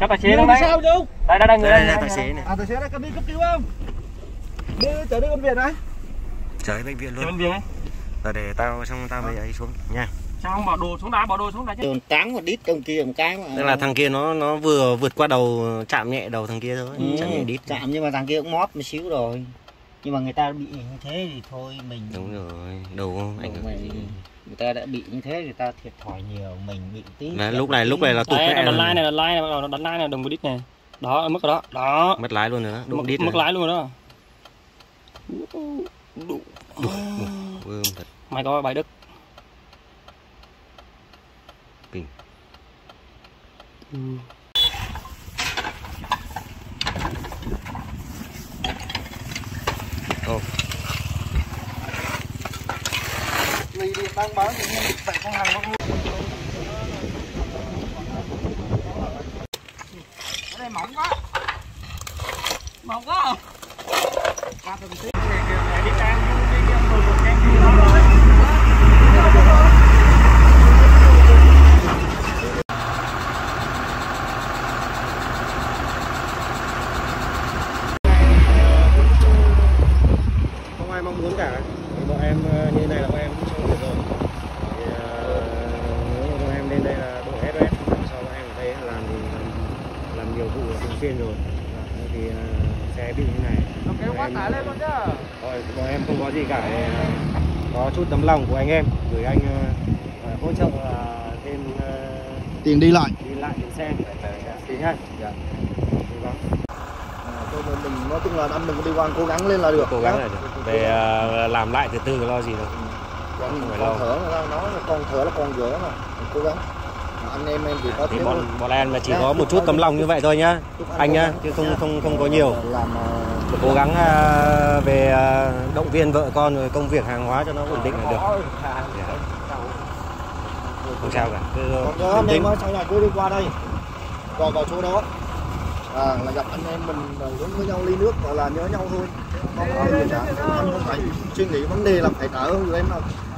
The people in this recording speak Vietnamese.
Các tài xế đang đấy. Sao không? Đây đây người đây là tài xế này. À tài xế đây, cần đi cấp cứu không? Đi chở đi bệnh viện này. Chở bệnh viện luôn. Bệnh viện ấy. Rồi để tao xong tao mới ấy xuống nha. Sao không bỏ đồ xuống đá chứ. Đường trắng một đít trong kia một cái mà. Tức là thằng kia nó vừa vượt qua đầu, chạm nhẹ đầu thằng kia thôi, chạm nhẹ đít. Chạm nhưng mà thằng kia cũng móp một xíu rồi. Nhưng mà người ta bị như thế thì thôi mình. Đúng rồi, đâu ảnh hưởng gì. Người ta đã bị như thế người ta thiệt thòi nhiều, mình bị tí. Là lúc này là tụt đây, mẹ đánh lái này, đánh lái này, đừng có đít này. Đó, mất rồi đó. Đó. mất lái luôn nữa, đụng đít. Mất lái luôn rồi đó. Ưm thật. Mày có bài Đức. Kinh. Ô. Vì điện đang báo thì phải con hàng nó. Ở đây mỏng quá. Mỏng quá. Qua từng tí đi trang Không ai mong muốn cả. Bọn em như này là bọn em cũng xong được rồi. Thì nếu mà bọn em lên đây là đội SOS, sau bọn em ở đây làm nhiều vụ thường xuyên rồi. Thì xe bị như này. kéo quá tải lên luôn chứ. Bọn em không có gì cả, có chút tấm lòng của anh em gửi anh hỗ trợ thêm Tiền đi lại. tiền xe tí nhá. Dạ. Mình nói chung là anh đừng có đi qua, cố gắng lên là được. Cố gắng là được. Về làm lại từ từ lo gì đâu. Không phải lo. Thở nó nói con thở là con dở mà. Cố gắng. Anh em chỉ có thì bọn em là chỉ có một chút tấm lòng như vậy thôi nhá anh nhá, chứ không có nhiều. Cố gắng về động viên vợ con rồi công việc hàng hóa cho nó ổn định là được. Không sao cả. Còn anh em sau này cứ đi qua đây còn vào chỗ đó là gặp anh em mình uống với nhau ly nước gọi là nhớ nhau thôi, không có gì cả. Anh không phải suy nghĩ vấn đề là phải trả ơn người em đâu.